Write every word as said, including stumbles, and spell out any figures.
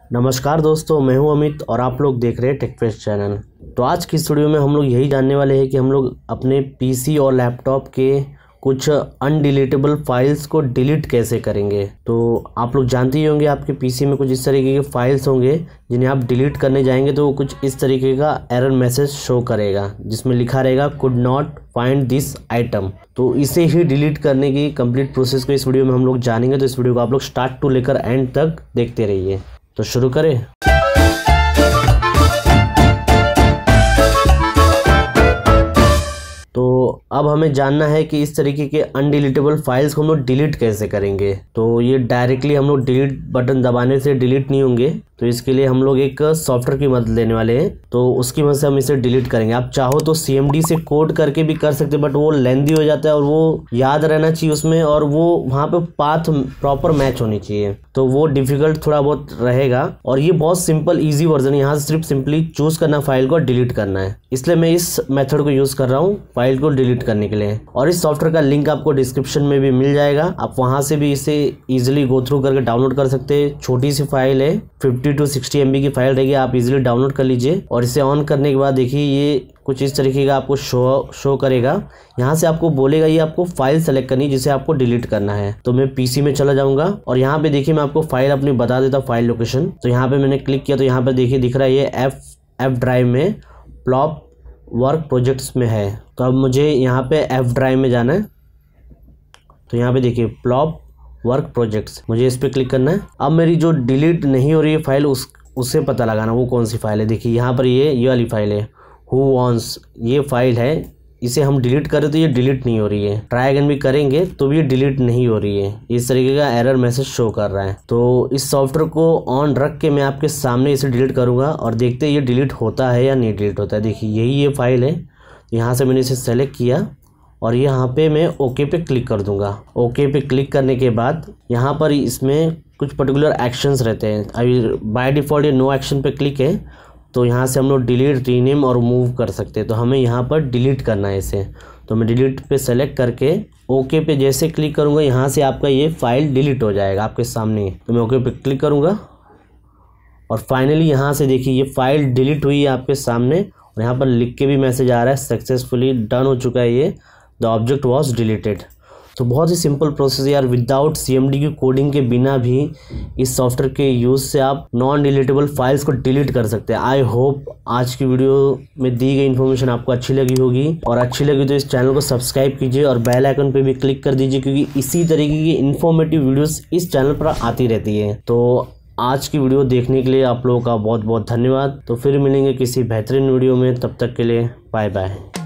नमस्कार दोस्तों, मैं हूं अमित और आप लोग देख रहे हैं टेकफेस्ट चैनल। तो आज की इस वीडियो में हम लोग यही जानने वाले हैं कि हम लोग अपने पीसी और लैपटॉप के कुछ अनडिलीटेबल फाइल्स को डिलीट कैसे करेंगे। तो आप लोग जानते ही होंगे आपके पीसी में कुछ इस तरीके के फाइल्स होंगे जिन्हें आप डिलीट करने जाएंगे तो वो कुछ इस तरीके का एरर मैसेज शो करेगा जिसमें लिखा रहेगा could not find this item. तो इसे ही डिलीट करने की कंप्लीट प्रोसेस को इस वीडियो में हम लोग जानेंगे। तो इस वीडियो को आप लोग स्टार्ट टू लेकर एंड तक देखते रहिए। तो शुरू करें। तो अब हमें जानना है कि इस तरीके के अनडिलीटेबल फाइल्स को हम लोग डिलीट कैसे करेंगे। तो ये डायरेक्टली हम लोग डिलीट बटन दबाने से डिलीट नहीं होंगे। तो इसके लिए हम लोग एक सॉफ्टवेयर की मदद लेने वाले हैं, तो उसकी मदद से हम इसे डिलीट करेंगे। आप चाहो तो सीएमडी से कोड करके भी कर सकते हैं, बट वो लेंदी हो जाता है और वो याद रहना चाहिए उसमें, और वो वहाँ पे पाथ प्रॉपर मैच होनी चाहिए, तो वो डिफिकल्ट थोड़ा बहुत रहेगा। और ये बहुत सिंपल इजी वर्जन है, यहाँ से सिर्फ सिंपली चूज करना फाइल को डिलीट करना है, इसलिए मैं इस मेथड को यूज कर रहा हूँ फाइल को डिलीट करने के लिए। और इस सॉफ्टवेयर का लिंक आपको डिस्क्रिप्शन में भी मिल जाएगा, आप वहाँ से भी इसे इजिली गो थ्रू करके डाउनलोड कर सकते हैं। छोटी सी फाइल है, fifty to sixty M B की फाइल रहेगी, आप इजिली डाउनलोड कर लीजिए। और इसे ऑन करने के बाद देखिए ये कुछ इस तरीके का आपको शो शो करेगा। यहाँ से आपको बोलेगा ये आपको फाइल सेलेक्ट करनी है जिसे आपको डिलीट करना है। तो मैं पीसी में चला जाऊंगा और यहाँ पे देखिए मैं आपको फाइल अपनी बता देता हूँ, फाइल लोकेशन। तो यहाँ पे मैंने क्लिक किया तो यहाँ पे देखिए दिख रहा है ये एफ एफ ड्राइव में प्लॉप वर्क प्रोजेक्ट्स में है। तो अब मुझे यहाँ पे एफ ड्राइव में जाना है। तो यहाँ पे देखिए प्लॉप वर्क प्रोजेक्ट्स, मुझे इस पर क्लिक करना है। अब मेरी जो डिलीट नहीं हो रही है फाइल उस उससे पता लगाना वो कौन सी फाइल है। देखिए यहाँ पर ये ये वाली फाइल है, हु वॉन्ट्स, ये फाइल है। इसे हम डिलीट करें तो ये डिलीट नहीं हो रही है, ट्राई अगेन भी करेंगे तो भी ये डिलीट नहीं हो रही है, इस तरीके का एरर मैसेज शो कर रहा है। तो इस सॉफ्टवेयर को ऑन रख के मैं आपके सामने इसे डिलीट करूंगा और देखते हैं ये डिलीट होता है या नहीं डिलीट होता है। देखिए यही ये फाइल है, यहाँ से मैंने इसे सेलेक्ट किया और यहाँ पे मैं ओके पे क्लिक कर दूंगा। ओके पे क्लिक करने के बाद यहाँ पर इसमें कुछ पर्टिकुलर एक्शंस रहते हैं। अभी बाय डिफ़ॉल्ट ये नो एक्शन पे क्लिक है, तो यहाँ से हम लोग डिलीट, रीनेम और मूव कर सकते हैं। तो हमें यहाँ पर डिलीट करना है इसे, तो मैं डिलीट पे सेलेक्ट करके ओके पे जैसे क्लिक करूँगा यहाँ से आपका ये फाइल डिलीट हो जाएगा आपके सामने। तो मैं ओके पे क्लिक करूँगा और फाइनली यहाँ से देखिए ये फाइल डिलीट हुई है आपके सामने, और यहाँ पर लिख के भी मैसेज आ रहा है सक्सेसफुली डन हो चुका है ये, द ऑब्जेक्ट वॉज डिलीटेड। तो बहुत ही सिंपल प्रोसेस यार, विदाउट सीएमडी की कोडिंग के बिना भी इस सॉफ्टवेयर के यूज़ से आप नॉन डिलीटेबल फाइल्स को डिलीट कर सकते हैं। आई होप आज की वीडियो में दी गई इन्फॉर्मेशन आपको अच्छी लगी होगी, और अच्छी लगी तो इस चैनल को सब्सक्राइब कीजिए और बेल आइकन पे भी क्लिक कर दीजिए, क्योंकि इसी तरीके की इन्फॉर्मेटिव वीडियोज़ इस चैनल पर आती रहती है। तो आज की वीडियो देखने के लिए आप लोगों का बहुत बहुत धन्यवाद। तो फिर मिलेंगे किसी बेहतरीन वीडियो में, तब तक के लिए बाय बाय।